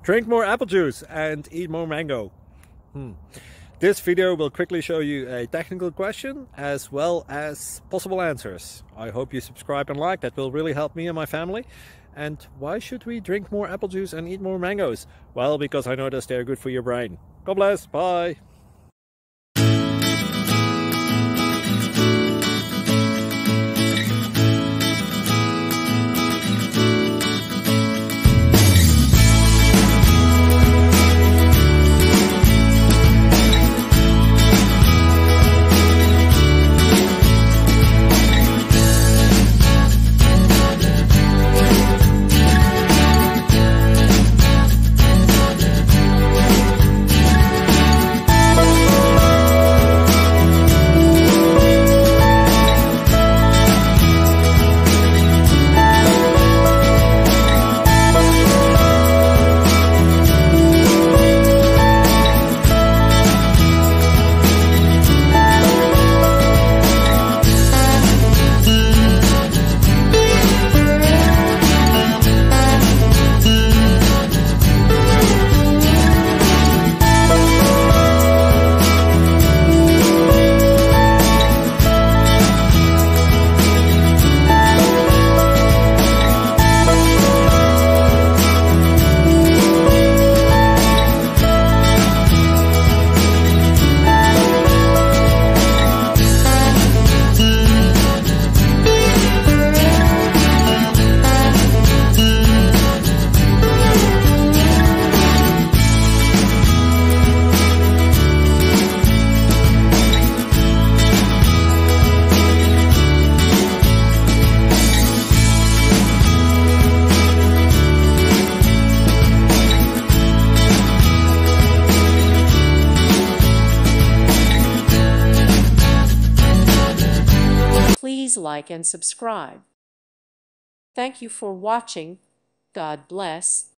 Drink more apple juice and eat more mango. This video will quickly show you a technical question as well as possible answers. I hope you subscribe and like, that will really help me and my family. And why should we drink more apple juice and eat more mangoes? Well, because I noticed they're good for your brain. God bless, bye! Please like and subscribe. Thank you for watching. God bless.